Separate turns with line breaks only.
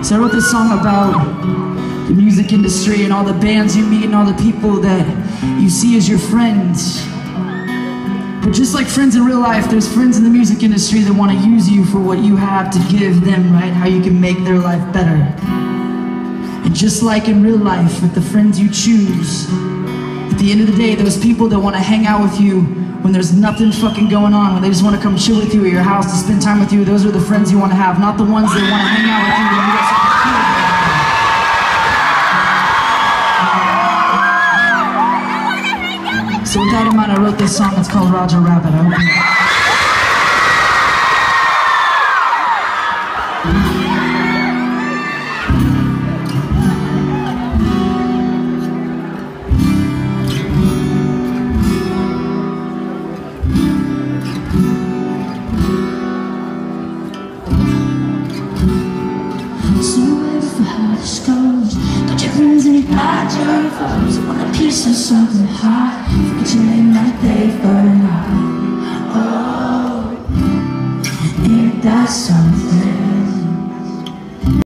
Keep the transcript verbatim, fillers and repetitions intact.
So I wrote this song about the music industry and all the bands you meet and all the people that you see as your friends. But just like friends in real life, there's friends in the music industry that want to use you for what you have to give them, right? How you can make their life better. And just like in real life, with the friends you choose, at the end of the day, those people that want to hang out with you when there's nothing fucking going on, when they just want to come chill with you at your house to spend time with you, those are the friends you want to have, not the ones that want to hang out with you when you got something cool. So with that in mind, I wrote this song. It's called Roger Rabbit. I hope you got your friends and you got your foes. Want a piece of something hot, forget your name like they forgot. Oh, ain't that something?